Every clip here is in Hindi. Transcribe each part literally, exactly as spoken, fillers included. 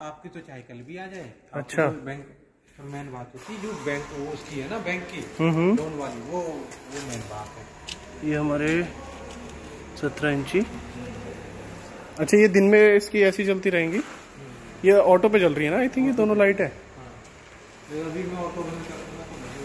आपकी तो चाहे कल भी आ जाए। अच्छा, बैंक मेन बात होती है जो बैंक वो उसकी है ना, बैंक की लोन वाली, वो वो मेन बात है। ये हमारे सत्रह इंची। अच्छा, ये दिन में इसकी ऐसी चलती रहेंगी? ये ऑटो पे चल रही है ना आई थिंक, ये दोनों लाइट है। हाँ। अभी मैं ऑटो बंद कर दूंगा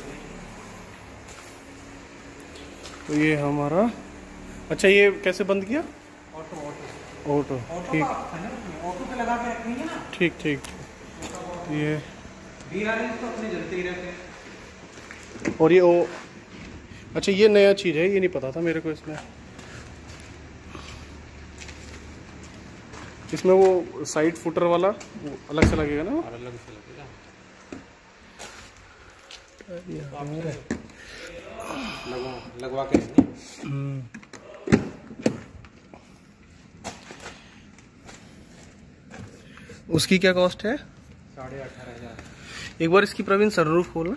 तो ये हमारा। अच्छा, ये कैसे बंद किया? ऑटो ऑटो ऑटो, ठीक। ऑटो पे लगा के रखेंगे ना। ठीक ठीक। ये तो अपने जलते ही रहते हैं। और ये ओ, अच्छा ये नया चीज़ है, ये नहीं पता था मेरे को। इसमें इसमें वो साइड फुटर वाला वो अलग से लगेगा ना? अलग से लगेगा। लगवा लगवा के उसकी क्या कॉस्ट है? साढ़े अठारह हजार। एक बार इसकी प्रवीण सनरूफ खोलना।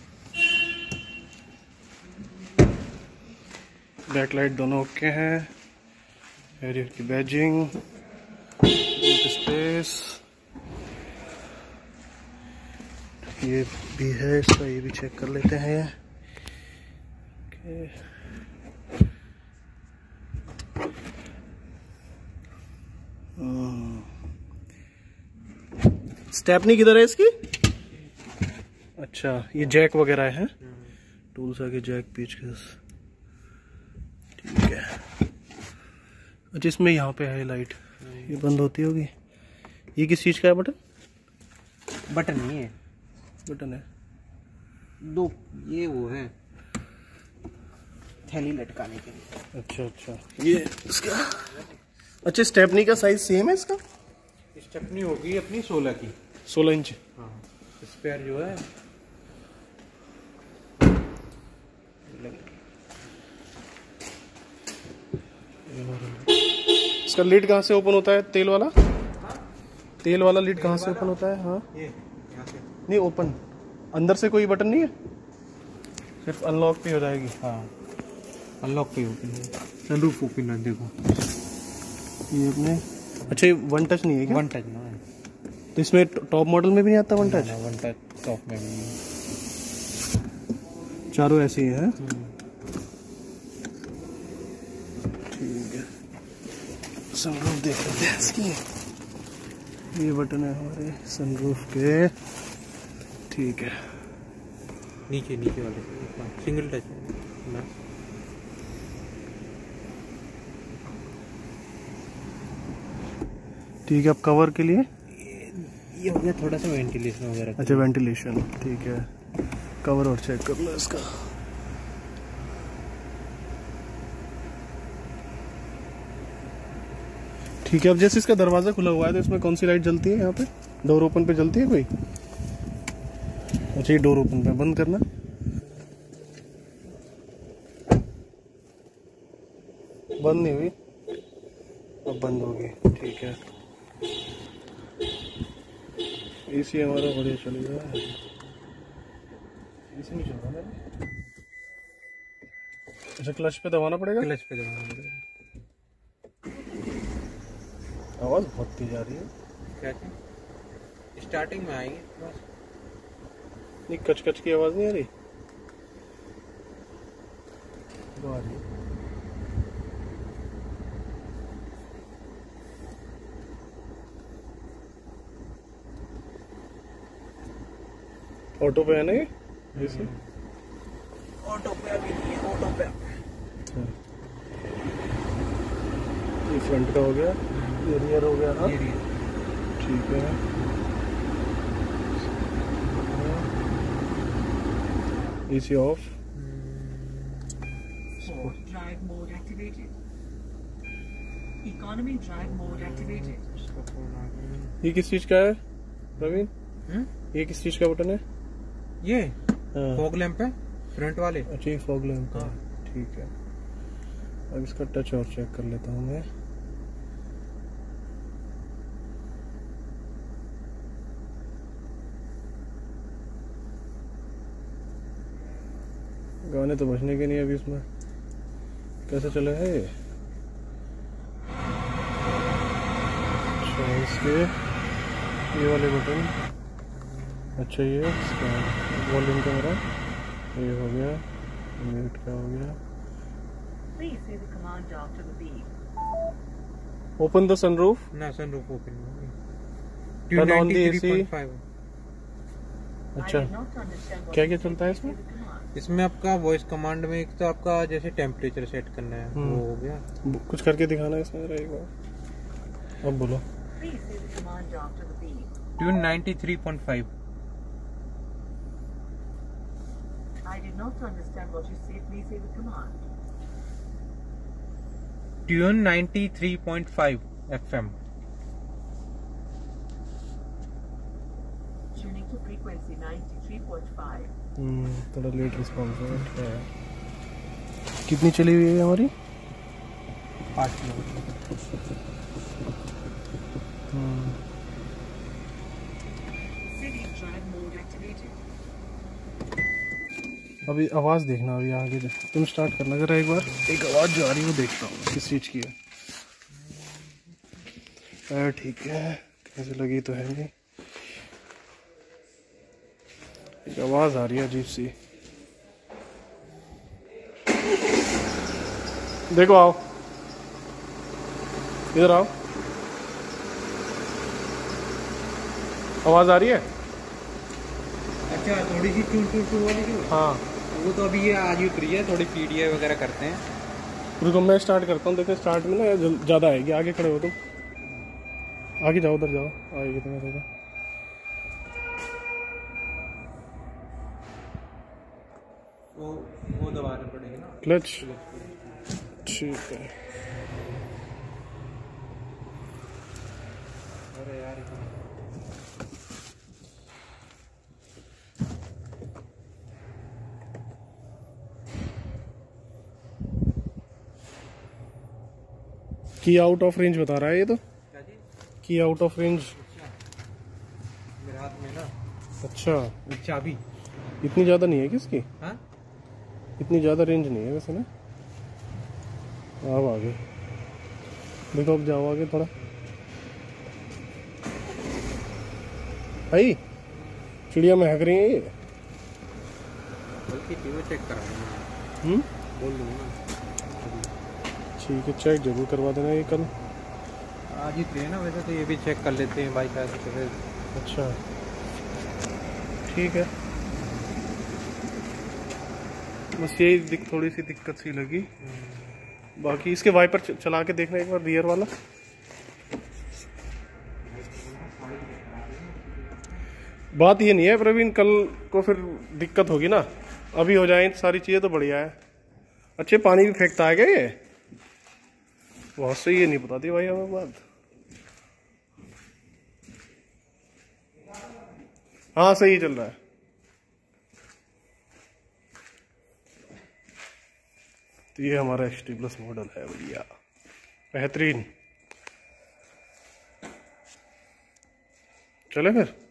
बैकलाइट दोनों ओके हैं। हैरियर की बैजिंग, स्पेस ये भी है इसका, ये भी चेक कर लेते हैं। ओके, स्टेपनी किधर है इसकी? अच्छा, ये जैक वगैरह है, टूल्स आगे जैक पीच केस, ठीक है। अच्छा, इसमें यहाँ पे है लाइट, ये बंद होती होगी। ये किस चीज़ का है बटन? बटन नहीं है, बटन है दो, ये वो है थैली लटकाने के लिए। अच्छा अच्छा, ये इसका। अच्छा, स्टेपनी का साइज सेम है इसका? स्टेपनी होगी अपनी सोलह की, सोलह इंच। हाँ, स्पेयर जो है इसका लीड कहाँ से ओपन होता है? तेल वाला? हाँ? तेल वाला लीड कहाँ से ओपन होता है? हाँ, ये यहाँ से नहीं, ओपन अंदर से कोई बटन नहीं है, सिर्फ अनलॉक पे हो जाएगी। हाँ, अनलॉक पे ओपन है, सनरूफ ओपन है। देखो ये अपने। अच्छा, ये वन टच नहीं है क्या? वन टच ना है, तो इसमें टॉप मॉडल में भी नहीं आता one touch? One touch top में भी नहीं, चारों ऐसे ही है। ठीक है, सनरूफ देख लेते हैं इसकी। ये बटन है हमारे सनरूफ के, ठीक है। नीचे नीचे वाले सिंगल टच ना। ठीक है, अब कवर के लिए ये हो गया थोड़ा सा वेंटिलेशन वगैरह। अच्छा, वेंटिलेशन, ठीक है। कवर और चेक कर लो इसका। ठीक है, अब जैसे इसका दरवाजा खुला हुआ है तो इसमें कौन सी लाइट जलती है? यहाँ पे डोर ओपन पे जलती है कोई? अच्छा, ये डोर ओपन पे बंद करना। बंद नहीं हुई, अब बंद होगी, ठीक है। एसी हमारा बढ़िया चलेगा। एसी नहीं चल रहा है। अच्छा, क्लच पे दबाना पड़ेगा? क्लच पे दबाना पड़ेगा। आवाज बहुत तेज आ रही है। क्या क्या? स्टार्टिंग में आएगी बस। नहीं, कच कच की आवाज नहीं आ रही? तो आ रही है। ऑटो पे है ना ये? जैसे ऑटो पे अभी नहीं है, ऑटो पे। ये फ्रंट का हो गया, ये रियर हो गया। हाँ, ठीक है। AC off, drive mode activated, economy drive mode activated. ये किस चीज का है प्रवीण? ये किस चीज का बटन है? ये फॉग लैंप है फ्रंट वाले। अच्छा, ये फॉग लैंप का, ठीक है। अब इसका टच और चेक कर लेता हूँ मैं। गाने तो बजने के नहीं अभी इसमें, कैसे चले है ये? अच्छा, इसके ये वाले बटन। अच्छा ये वॉल्यूम का मेरा ये हो गया, म्यूट का हो गया। Please say the command after the beep. Open the sunroof. ना sunroof open Turn on the A C। I अच्छा did not understand what क्या you क्या said. चलता है Please say इसमें? the command. इसमें आपका वॉइस कमांड में एक तो आपका जैसे टेम्परेचर सेट करना है वो हो गया। कुछ करके दिखाना है इसमें जरा एक बार। अब बोलो। Please say the command after the beep. Tune ninety three point five. I did not understand what you said. Please say the command. Tune ninety three point five FM. Tuning to frequency ninety-three point five. Hmm थोड़ा लेट रिस्पॉन्स है। कितनी चली हुई है हमारी? पाँच kilometre. City drive mode activated. अभी आवाज देखना, अभी आगे जो तुम स्टार्ट करना जरा एक बार। एक आवाज जो आ रही है वो देखता हूँ किस चीज की है। अरे ठीक है, कैसे लगी तो है नहीं। एक आवाज आ रही है अजीब सी। देखो आओ, इधर आओ। आवाज आ रही है? अच्छा थोड़ी सी टूल टूल टूल वाली जो, हाँ वो तो अभी ये आज ही उतरी है, थोड़ी पीडीआई वगैरह करते हैं। रुको मैं स्टार्ट करता हूँ। देखो स्टार्ट में ना जल- ज्यादा आएगी। आगे खड़े हो तुम, आगे जाओ, उधर जाओ, आएगी तुम्हें। देखो वो वो दबाना पड़ेगा ना क्लच। ठीक है। अरे यार की आउट ऑफ रेंज बता रहा है ये तो। क्या जी? की आउट ऑफ रेंज। मेरे हाथ में ना अच्छा चाबी। इतनी ज्यादा नहीं है किसकी? हाँ इतनी ज्यादा रेंज नहीं है वैसे ना। अब आगे देखो, अब जाओ आगे थोड़ा। भाई चिड़िया महक रही है ये। बल्कि वो चेक कराऊंगा, हम्म बोल दूंगा। ठीक है, चेक जरूर करवा देना ये कल। आज ही थे ना, वैसे तो ये भी चेक कर लेते हैं भाई का। अच्छा ठीक है, बस यही दिक थोड़ी सी दिक्कत सी लगी। बाकी इसके वाइपर च- चला के देखना एक बार, रियर वाला। बात ये नहीं है प्रवीण, कल को फिर दिक्कत होगी ना। अभी हो जाए सारी चीजें तो बढ़िया है। अच्छे पानी भी फेंकता है क्या ये? बहुत सही है, नहीं बताती भाई हमें बात। हाँ सही चल रहा है। तो ये हमारा एक्स टी प्लस मॉडल है भैया, बेहतरीन। चले फिर।